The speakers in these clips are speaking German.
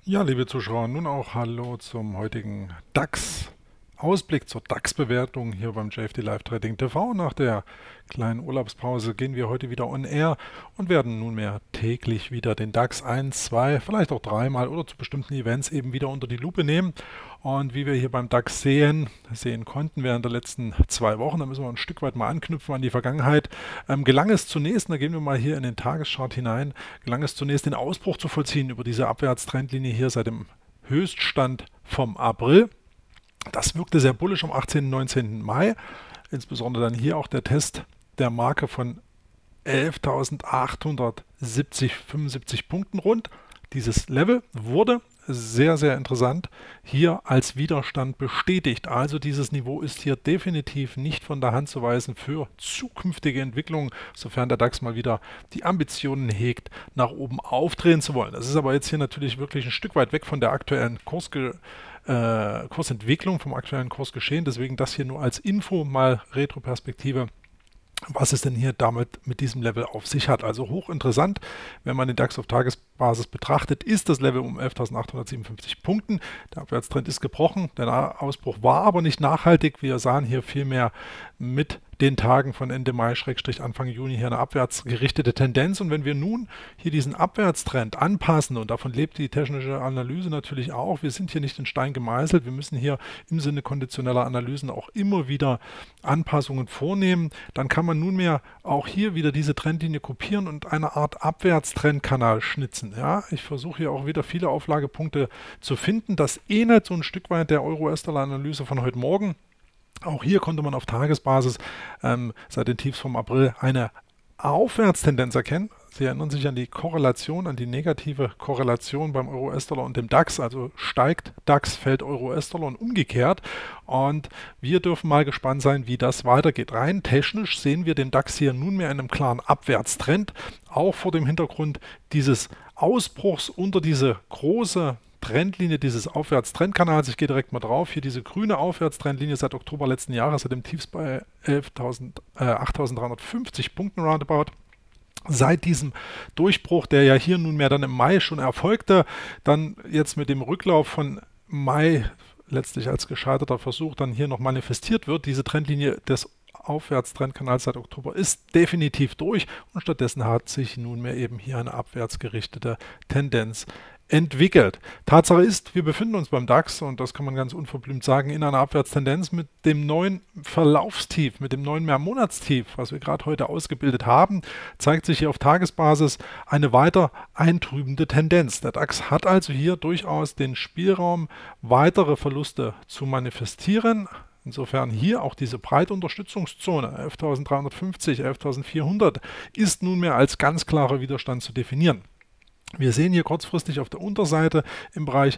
Ja, liebe Zuschauer, nun auch hallo zum heutigen DAX-Ausblick zur DAX-Bewertung hier beim JFD Live Trading TV. Nach der kleinen Urlaubspause gehen wir heute wieder on air und werden nunmehr täglich wieder den DAX 1, 2, vielleicht auch dreimal oder zu bestimmten Events eben wieder unter die Lupe nehmen. Und wie wir hier beim DAX sehen konnten während der letzten 2 Wochen, da müssen wir ein Stück weit mal anknüpfen an die Vergangenheit, gelang es zunächst, da gehen wir mal hier in den Tageschart hinein, gelang es zunächst den Ausbruch zu vollziehen über diese Abwärtstrendlinie hier seit dem Höchststand vom April. Das wirkte sehr bullisch am 18. und 19. Mai, insbesondere dann hier auch der Test der Marke von 11.870,75 Punkten rund. Dieses Level wurde sehr, sehr interessant hier als Widerstand bestätigt. Also dieses Niveau ist hier definitiv nicht von der Hand zu weisen für zukünftige Entwicklungen, sofern der DAX mal wieder die Ambitionen hegt, nach oben aufdrehen zu wollen. Das ist aber jetzt hier natürlich wirklich ein Stück weit weg von der aktuellen Kursentwicklung, vom aktuellen Kursgeschehen. Deswegen das hier nur als Info, mal Retroperspektive, was es denn hier damit mit diesem Level auf sich hat. Also hochinteressant, wenn man den DAX auf Tagesbasis betrachtet, ist das Level um 11.857 Punkten. Der Abwärtstrend ist gebrochen, der Ausbruch war aber nicht nachhaltig. Wir sahen hier vielmehr mit den Tagen von Ende Mai, Anfang Juni hier eine abwärts gerichtete Tendenz. Und wenn wir nun hier diesen Abwärtstrend anpassen, und davon lebt die technische Analyse natürlich auch, wir sind hier nicht in Stein gemeißelt, wir müssen hier im Sinne konditioneller Analysen auch immer wieder Anpassungen vornehmen, dann kann man nunmehr auch hier wieder diese Trendlinie kopieren und eine Art Abwärtstrendkanal schnitzen. Ja, ich versuche hier auch wieder viele Auflagepunkte zu finden. Das ähnelt so ein Stück weit der Euro-US-Dollar-Analyse von heute Morgen. Auch hier konnte man auf Tagesbasis seit den Tiefs vom April eine Aufwärtstendenz erkennen. Sie erinnern sich an die Korrelation, an die negative Korrelation beim Euro-US-Dollar und dem DAX. Also steigt DAX, fällt Euro-US-Dollar und umgekehrt. Und wir dürfen mal gespannt sein, wie das weitergeht. Rein technisch sehen wir den DAX hier nunmehr in einem klaren Abwärtstrend, auch vor dem Hintergrund dieses Ausbruchs unter diese große Trendlinie dieses Aufwärtstrendkanals. Ich gehe direkt mal drauf. Hier diese grüne Aufwärtstrendlinie seit Oktober letzten Jahres, seit dem Tiefs bei 8.350 Punkten roundabout. Seit diesem Durchbruch, der ja hier nunmehr dann im Mai schon erfolgte, dann jetzt mit dem Rücklauf von Mai letztlich als gescheiterter Versuch dann hier noch manifestiert wird, diese Trendlinie des Aufwärtstrendkanals seit Oktober ist definitiv durch und stattdessen hat sich nunmehr eben hier eine abwärts gerichtete Tendenz entwickelt. Tatsache ist, wir befinden uns beim DAX, und das kann man ganz unverblümt sagen, in einer Abwärtstendenz mit dem neuen Verlaufstief, mit dem neuen Mehrmonatstief, was wir gerade heute ausgebildet haben, zeigt sich hier auf Tagesbasis eine weiter eintrübende Tendenz. Der DAX hat also hier durchaus den Spielraum, weitere Verluste zu manifestieren. Insofern hier auch diese breite Unterstützungszone 11.350, 11.400 ist nunmehr als ganz klarer Widerstand zu definieren. Wir sehen hier kurzfristig auf der Unterseite im Bereich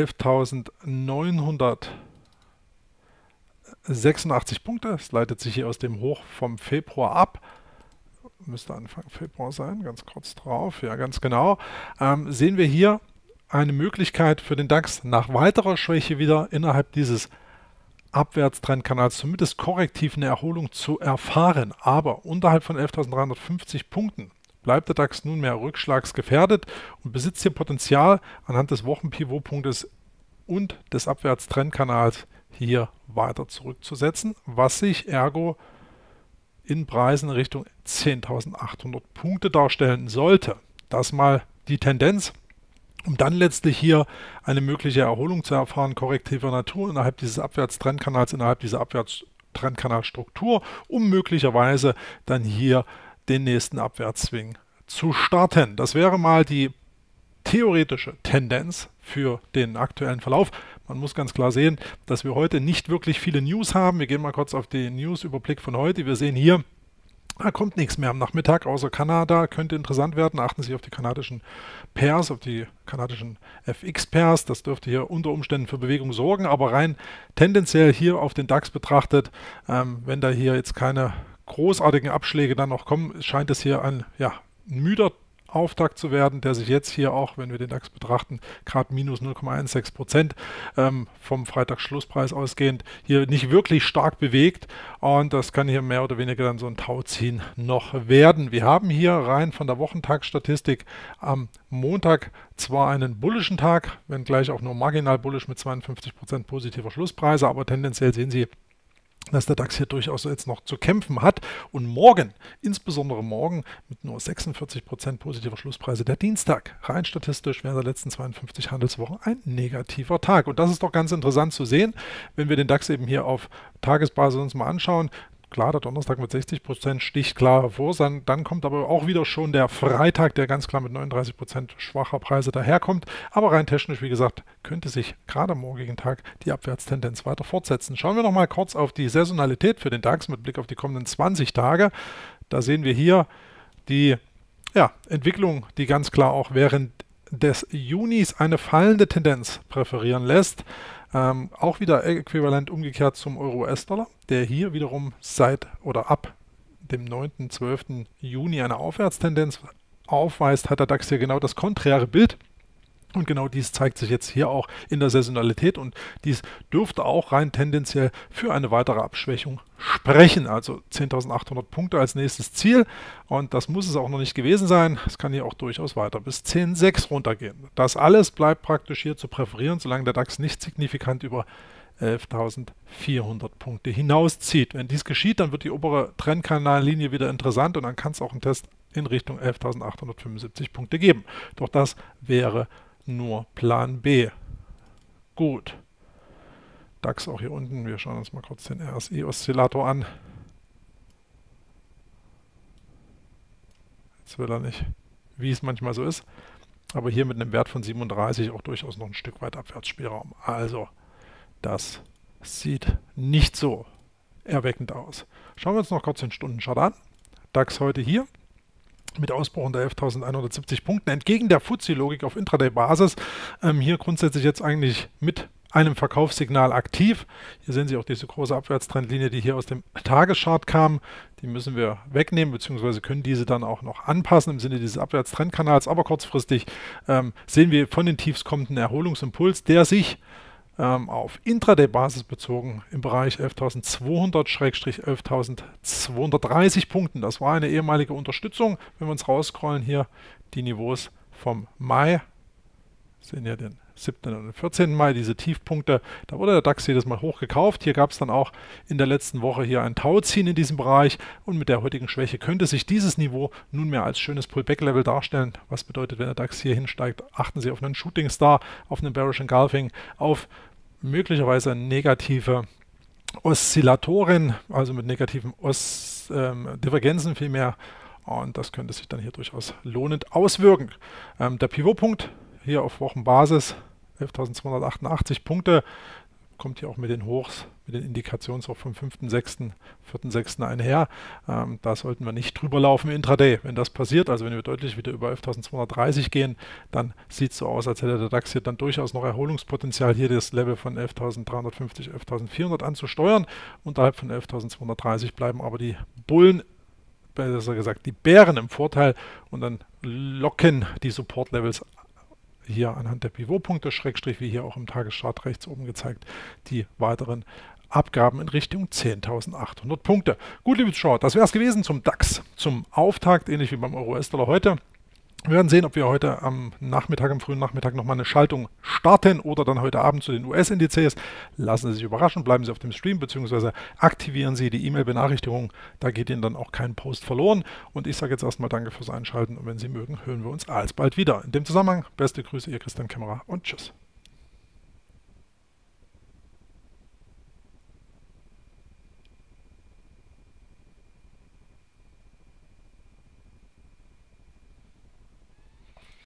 11.986 Punkte. Es leitet sich hier aus dem Hoch vom Februar ab. Müsste Anfang Februar sein, ganz kurz drauf. Ja, ganz genau. Sehen wir hier eine Möglichkeit für den DAX nach weiterer Schwäche wieder innerhalb dieses Abwärtstrendkanals zumindest korrektiv eine Erholung zu erfahren. Aber unterhalb von 11.350 Punkten bleibt der DAX nunmehr rückschlagsgefährdet und besitzt hier Potenzial anhand des Wochenpivotpunktes und des Abwärtstrendkanals hier weiter zurückzusetzen, was sich ergo in Preisen in Richtung 10.800 Punkte darstellen sollte. Das mal die Tendenz, um dann letztlich hier eine mögliche Erholung zu erfahren, korrektiver Natur innerhalb dieses Abwärtstrendkanals, innerhalb dieser Abwärtstrendkanalstruktur, um möglicherweise dann hier den nächsten Abwärtsswing zu starten. Das wäre mal die theoretische Tendenz für den aktuellen Verlauf. Man muss ganz klar sehen, dass wir heute nicht wirklich viele News haben. Wir gehen mal kurz auf den News-Überblick von heute. Wir sehen hier, da kommt nichts mehr am Nachmittag, außer Kanada. Könnte interessant werden. Achten Sie auf die kanadischen Pairs, auf die kanadischen FX-Pairs. Das dürfte hier unter Umständen für Bewegung sorgen. Aber rein tendenziell hier auf den DAX betrachtet, wenn da hier jetzt keine großartigen Abschläge dann noch kommen, scheint es hier ein müder Auftakt zu werden, der sich jetzt hier auch, wenn wir den DAX betrachten, gerade minus 0,16% vom Freitagsschlusspreis ausgehend, hier nicht wirklich stark bewegt, und das kann hier mehr oder weniger dann so ein Tauziehen noch werden. Wir haben hier rein von der Wochentagsstatistik am Montag zwar einen bullischen Tag, wenngleich auch nur marginal bullisch mit 52% positiver Schlusspreise, aber tendenziell sehen Sie, dass der DAX hier durchaus jetzt noch zu kämpfen hat. Und morgen, insbesondere morgen, mit nur 46% positiver Schlusspreise, der Dienstag, rein statistisch während der letzten 52 Handelswochen ein negativer Tag. Und das ist doch ganz interessant zu sehen, wenn wir den DAX eben hier auf Tagesbasis uns mal anschauen. Klar, der Donnerstag mit 60% sticht klar hervor, dann kommt aber auch wieder schon der Freitag, der ganz klar mit 39% schwacher Preise daherkommt. Aber rein technisch, wie gesagt, könnte sich gerade am morgigen Tag die Abwärtstendenz weiter fortsetzen. Schauen wir noch mal kurz auf die Saisonalität für den DAX mit Blick auf die kommenden 20 Tage. Da sehen wir hier die Entwicklung, die ganz klar auch während des Junis eine fallende Tendenz präferieren lässt. Auch wieder äquivalent umgekehrt zum Euro-US-Dollar, der hier wiederum seit oder ab dem 9. 12. Juni eine Aufwärtstendenz aufweist, hat der DAX hier genau das konträre Bild. Und genau dies zeigt sich jetzt hier auch in der Saisonalität, und dies dürfte auch rein tendenziell für eine weitere Abschwächung sprechen. Also 10.800 Punkte als nächstes Ziel, und das muss es auch noch nicht gewesen sein. Es kann hier auch durchaus weiter bis 10.6 runtergehen. Das alles bleibt praktisch hier zu präferieren, solange der DAX nicht signifikant über 11.400 Punkte hinauszieht. Wenn dies geschieht, dann wird die obere Trendkanallinie wieder interessant, und dann kann es auch einen Test in Richtung 11.875 Punkte geben. Doch das wäre nur Plan B. Gut. DAX auch hier unten. Wir schauen uns mal kurz den RSI-Oszillator an. Jetzt will er nicht, wie es manchmal so ist. Aber hier mit einem Wert von 37 auch durchaus noch ein Stück weit Abwärtsspielraum. Also, das sieht nicht so erweckend aus. Schauen wir uns noch kurz den Stundenchart an. DAX heute hier mit Ausbruch unter 11.170 Punkten, entgegen der FTSE-Logik auf Intraday-Basis. Hier grundsätzlich jetzt eigentlich mit einem Verkaufssignal aktiv. Hier sehen Sie auch diese große Abwärtstrendlinie, die hier aus dem Tageschart kam. Die müssen wir wegnehmen, beziehungsweise können diese dann auch noch anpassen im Sinne dieses Abwärtstrendkanals. Aber kurzfristig sehen wir von den Tiefs kommenden Erholungsimpuls, der sich auf Intraday-Basis bezogen im Bereich 11.200-11.230 Punkten. Das war eine ehemalige Unterstützung. Wenn wir uns rausscrollen, hier die Niveaus vom Mai, sehen ja den 7. und den 14. Mai, diese Tiefpunkte, da wurde der DAX jedes Mal hochgekauft. Hier gab es dann auch in der letzten Woche hier ein Tauziehen in diesem Bereich, und mit der heutigen Schwäche könnte sich dieses Niveau nunmehr als schönes Pullback-Level darstellen. Was bedeutet, wenn der DAX hier hinsteigt, achten Sie auf einen Shooting Star, auf einen Bearish Engulfing, auf möglicherweise negative Oszillatoren, also mit negativen Divergenzen vielmehr, und das könnte sich dann hier durchaus lohnend auswirken. Der Pivotpunkt hier auf Wochenbasis 11.288 Punkte, kommt hier auch mit den Hochs, mit den Indikationshoch vom 5.6., 4.6. einher. Da sollten wir nicht drüber laufen Intraday. Wenn das passiert, also wenn wir deutlich wieder über 11.230 gehen, dann sieht es so aus, als hätte der DAX hier dann durchaus noch Erholungspotenzial, hier das Level von 11.350, 11.400 anzusteuern. Unterhalb von 11.230 bleiben aber die Bullen, besser gesagt die Bären im Vorteil, und dann locken die Support-Levels hier anhand der Pivotpunkte, Schrägstrich, wie hier auch im Tageschart rechts oben gezeigt, die weiteren Abgaben in Richtung 10.800 Punkte. Gut, liebe Zuschauer, das wäre es gewesen zum DAX, zum Auftakt, ähnlich wie beim Euro-US-Dollar heute. Wir werden sehen, ob wir heute am Nachmittag, am frühen Nachmittag nochmal eine Schaltung starten oder dann heute Abend zu den US-Indizes. Lassen Sie sich überraschen, bleiben Sie auf dem Stream, beziehungsweise aktivieren Sie die E-Mail-Benachrichtigung. Da geht Ihnen dann auch kein Post verloren. Und ich sage jetzt erstmal Danke fürs Einschalten, und wenn Sie mögen, hören wir uns alsbald wieder. In dem Zusammenhang, beste Grüße, Ihr Christian Kämmerer, und tschüss.